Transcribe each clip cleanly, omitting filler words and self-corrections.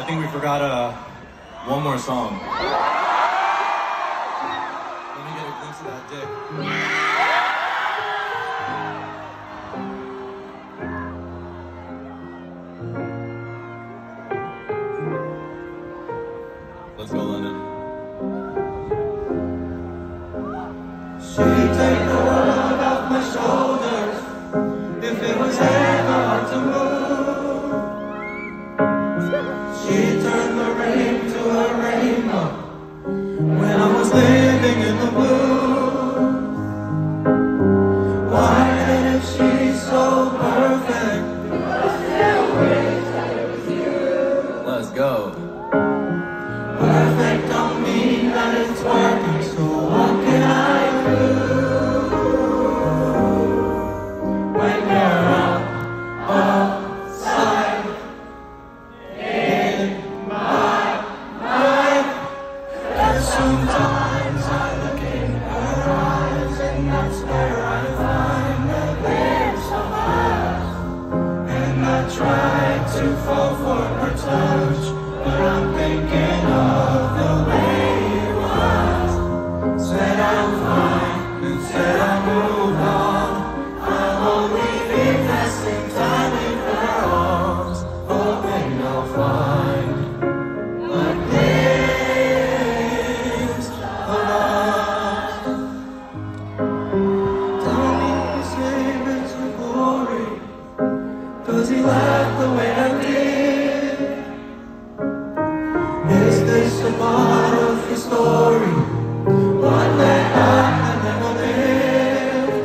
I think we forgot one more song. Let me get a glimpse of that dick. Let's go, London. She'd take the world off my shoulders if it was ever hard to move. She'd turn the rain to a rainbow when I was living in the blue. Why then if she's so perfect, Let's go. perfect don't mean that it's working, so what can I do when you're outside in my mind? And sometimes I look in her eyes, and that's where I find a glimpse of us. And I try to fall for her touch, but I'm thinking of the way it was. Said I'm fine, and said I moved on. I'm only investing time in her arms, hoping I'll find a glimpse of us. Tell me his name is glory. Does he laugh the way I did? Is this a part of his story? One that I never lived.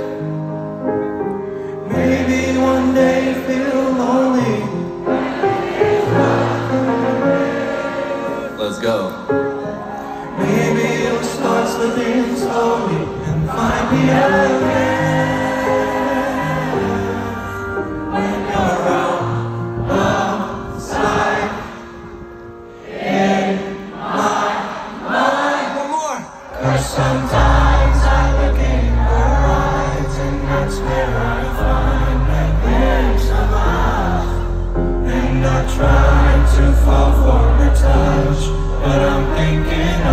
Maybe one day feel lonely. Let's go. Maybe you'll start slipping slowly and find me again. When you're outside in my mind. One more. 'Cause sometimes I look in her eyes, and that's where I find a glimpse of us. And I try to fall for her touch, but I'm thinking